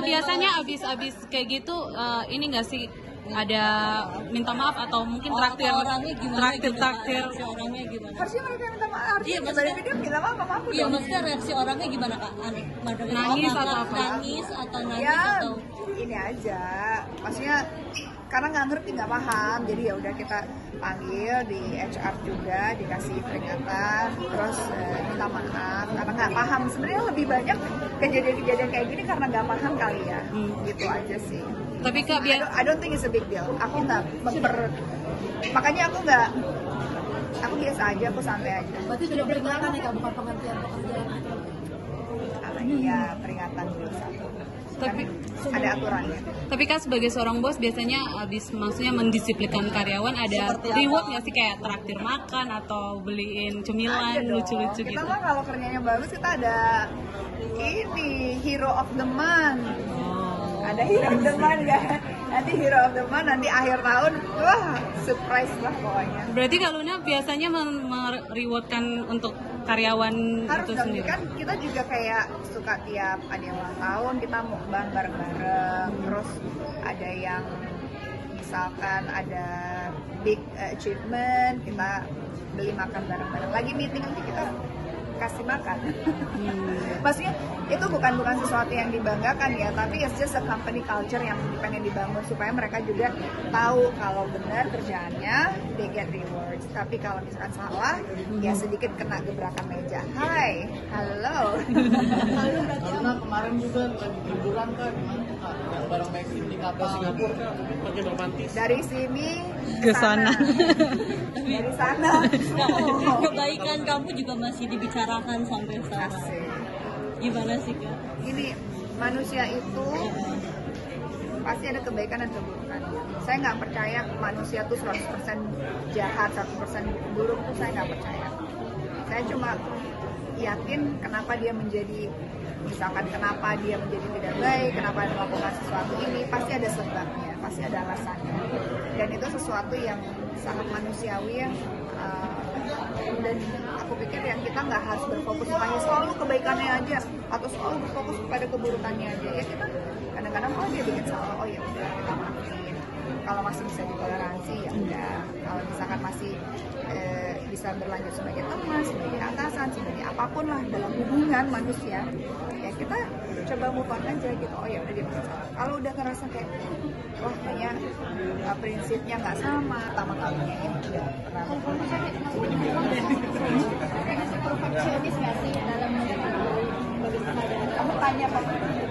biasanya abis kayak gitu ini nggak sih ada minta maaf atau mungkin traktir orangnya gimana traktir orangnya gimana? Harusnya mereka minta maaf. Iya, maksudnya dia minta maaf sama aku iya dong. maksudnya reaksi orangnya gimana kak? Nangis atau apa? Nangis atau Ya atau ini aja, maksudnya karena nggak ngerti, nggak paham, jadi ya udah kita panggil di HR juga, dikasih peringatan, terus minta maaf karena nggak paham. Sebenarnya lebih banyak kejadian-kejadian kayak gini karena nggak paham kali ya, gitu aja sih. tapi Kak I don't think it's a big deal. Aku nggak makanya aku biasa aja, aku santai aja. Berarti sudah peringatan ya Kak, bukan penghentian pekerjaan? Iya, peringatan dulu satu. Tapi Ada aturannya. Tapi kan sebagai seorang bos biasanya maksudnya mendisiplinkan karyawan ada reward nggak sih kayak traktir makan atau beliin cemilan Ada dong. lucu-lucu Kita gitu? mah kalau kerjanya bagus kita ada ini hero of the month. Ada hero of the month ya. Nanti hero of the month nanti akhir tahun, wah surprise lah pokoknya. Berarti Kak Luna biasanya merewardkan untuk karyawan Harus itu dong, sendiri? kan kita juga kayak suka tiap ada yang ulang tahun kita mukbang bareng-bareng, terus ada yang misalkan ada big achievement kita beli makan bareng-bareng, lagi meeting nanti kita kasih makan. Maksudnya itu bukan sesuatu yang dibanggakan ya, tapi it's just a company culture yang pengen dibangun supaya mereka juga tahu kalau benar kerjaannya they get rewards. Tapi kalau misalkan salah ya sedikit kena gebrakan meja. Hai, halo. Karena kemarin juga lagi liburan kan, gimana tuh Kak? Yang bareng Maxim di kapal Singapura Kak, pakai romantis. Dari sini Ke sana. Dari sana. Oh. kebaikan kamu juga masih dibicarakan sampai sekarang. Asik. Gimana sih kak? Ini manusia itu pasti ada kebaikan dan keburukan. Saya nggak percaya manusia tuh 100% jahat, 100% buruk tuh saya nggak percaya. Saya cuma yakin kenapa dia menjadi, misalkan kenapa dia menjadi tidak baik, kenapa dia melakukan sesuatu ini, pasti ada sebabnya, pasti ada alasannya. Dan itu sesuatu yang sangat manusiawi yang dan aku pikir yang kita nggak harus berfokus hanya selalu kebaikannya aja atau selalu berfokus pada keburukannya aja. Ya kita kadang-kadang dia bikin salah, oh ya udah kita maafin. Kalau masih bisa ditoleransi ya udah. Kalau misalkan masih bisa berlanjut sebagai teman, sebagai atasan, sebagai apapun lah dalam hubungan manusia, ya kita coba move on aja gitu. Oh ya udah dia bikin salah. Kalau udah ngerasa kayak wah kayaknya prinsipnya nggak sama, pertama kalinya ya udah pernah. Perfeksionis nggak sih dalam Kamu tanya apa?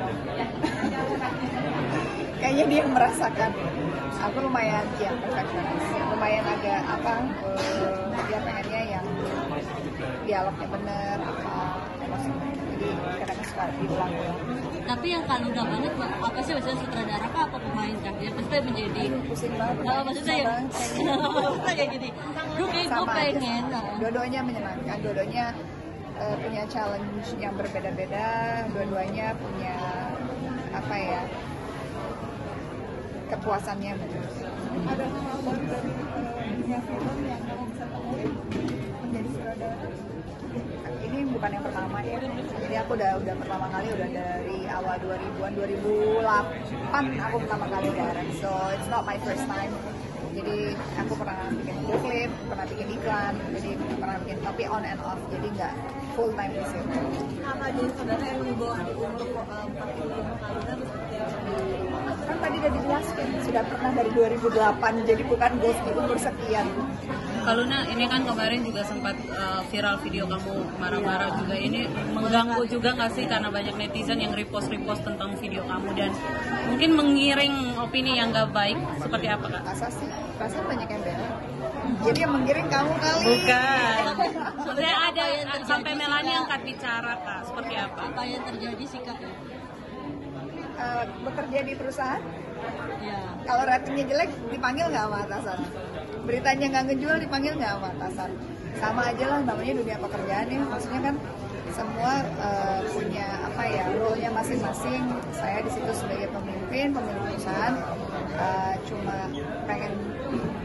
Kayaknya dia merasakan. Aku lumayan ya perfeksionis, lumayan agak dia pengennya yang dialognya bener, emosinya. Jadi kadang-kadang suka diulang-ulang. Tapi yang kalau udah banget apa sih maksudnya sutradara kah apa pemain kah? Ya pasti menjadi Pusing banget. maksudnya ya kayak gini. Gue pengen. Dua-duanya menyenangkan, dua-duanya punya challenge yang berbeda-beda, dua-duanya punya apa ya kepuasannya. Ada harapan dari dunia film yang kamu bisa temui menjadi sutradara? Ini bukan yang pertama ya, jadi aku udah pertama kali udah dari awal 2000-an, 2008 aku pertama kali direct, so it's not my first time. Jadi aku pernah bikin video klip, pernah bikin iklan, jadi pernah bikin, tapi on and off, jadi nggak full time di situ. apa jadi saudara yang di bawah umur 45 tahunan seperti apa? Kan tadi udah dijelaskan, sudah pernah dari 2008, jadi bukan ghost umur sekian. Kalau Luna, ini kan kemarin juga sempat viral video kamu marah-marah juga. Ini mengganggu juga nggak sih karena banyak netizen yang repost tentang video kamu dan mungkin mengiring opini yang nggak baik seperti apa Kak? Masa sih? Perasaan banyak yang bela. Jadi yang menggiring kamu kali. Bukan. Maksudnya ada yang terjadi sampai sih, Melani Kak? angkat bicara Kak, seperti apa? Apa yang terjadi sih kak? Bekerja di perusahaan, Ya. kalau ratingnya jelek dipanggil nggak sama atasan? Beritanya nggak ngejual dipanggil nggak sama atasan? Sama aja lah namanya dunia pekerjaan ya. Maksudnya kan semua punya apa ya role-nya masing-masing. Saya di situ sebagai pemimpin perusahaan cuma pengen apa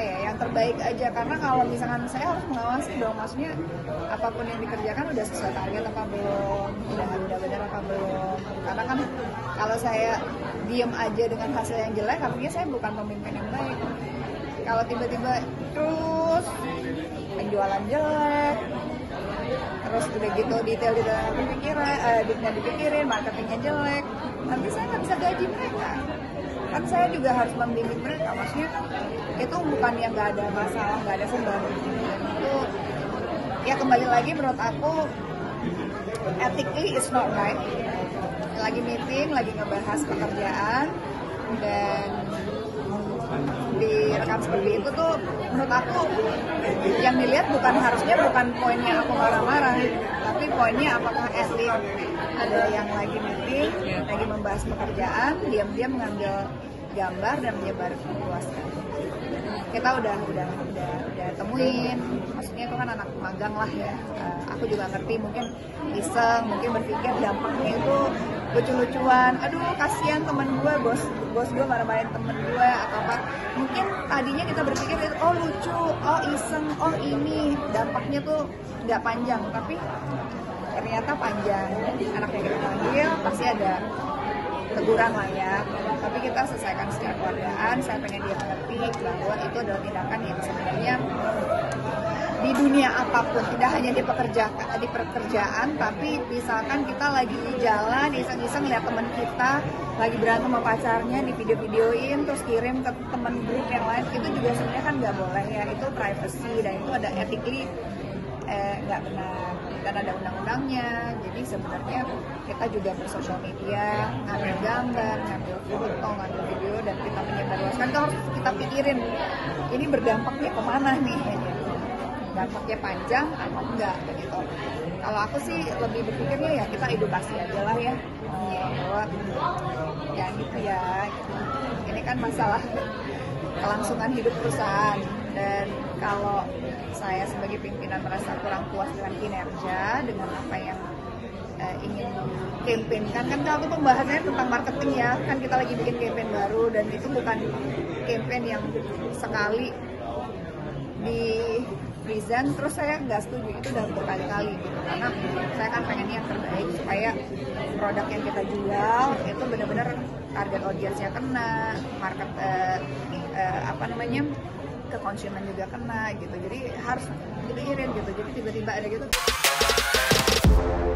ya, yang terbaik aja. Karena kalau misalkan saya harus mengawasi dong, maksudnya apapun yang dikerjakan udah sesuai target apa belum, udah benar apa belum. Karena kan kalau saya diem aja dengan hasil yang jelek, artinya saya bukan pemimpin yang baik. Kalau tiba-tiba terus penjualan jelek, terus udah gitu detail dipikirin, marketingnya jelek, nanti saya nggak bisa gaji mereka. Kan saya juga harus membimbing mereka, maksudnya itu bukan yang nggak ada masalah, nggak ada sebab. Itu ya kembali lagi menurut aku ethically is not right. Lagi meeting, lagi ngebahas pekerjaan dan direkam seperti itu tuh menurut aku yang dilihat bukan poinnya aku marah-marah, tapi poinnya apakah etik. Ada yang lagi meeting, lagi membahas pekerjaan, diam-diam mengambil gambar dan menyebarluaskan. Kita udah temuin, maksudnya itu kan anak magang lah ya. Aku juga ngerti, mungkin iseng, mungkin berpikir dampaknya itu lucu-lucuan. Aduh kasihan temen gue, bos gue marah-marahin temen gue atau apa. Mungkin tadinya kita berpikir itu oh lucu, oh iseng, oh ini dampaknya tuh nggak panjang, tapi ternyata panjang. Anaknya kita panggil pasti ada teguran lah ya, tapi kita selesaikan secara keluargaan. Saya pengen dia mengerti bahwa itu adalah tindakan yang sebenarnya di dunia apapun, tidak hanya di pekerjaan, tapi misalkan kita lagi jalan iseng-iseng lihat teman kita lagi berantem sama pacarnya, di video-videoin terus kirim ke teman grup yang lain, itu juga sebenarnya kan nggak boleh ya, itu privacy dan itu ada ethically nggak benar dan ada undang-undangnya. Jadi sebenarnya kita juga bersosial media, ngambil gambar, ngambil foto, ngambil video dan kita menyebarluaskan, itu harus kita pikirin ini berdampaknya kemana nih, dampaknya panjang atau enggak gitu. Kalau aku sih lebih berpikirnya ya kita edukasi aja lah ya, bahwa ya gitu ya, ini kan masalah kelangsungan hidup perusahaan. Dan kalau saya sebagai pimpinan merasa kurang puas dengan kinerja, dengan apa yang ingin campaign kan kalau itu pembahasannya tentang marketing ya, kan kita lagi bikin campaign baru dan itu bukan campaign yang sekali di present terus saya nggak setuju, itu udah berkali-kali gitu. Karena saya kan pengennya yang terbaik supaya produk yang kita jual itu benar-benar target audiensnya kena, market ke konsumen juga kena gitu. Jadi harus dipikirin gitu. Jadi tiba-tiba ada gitu.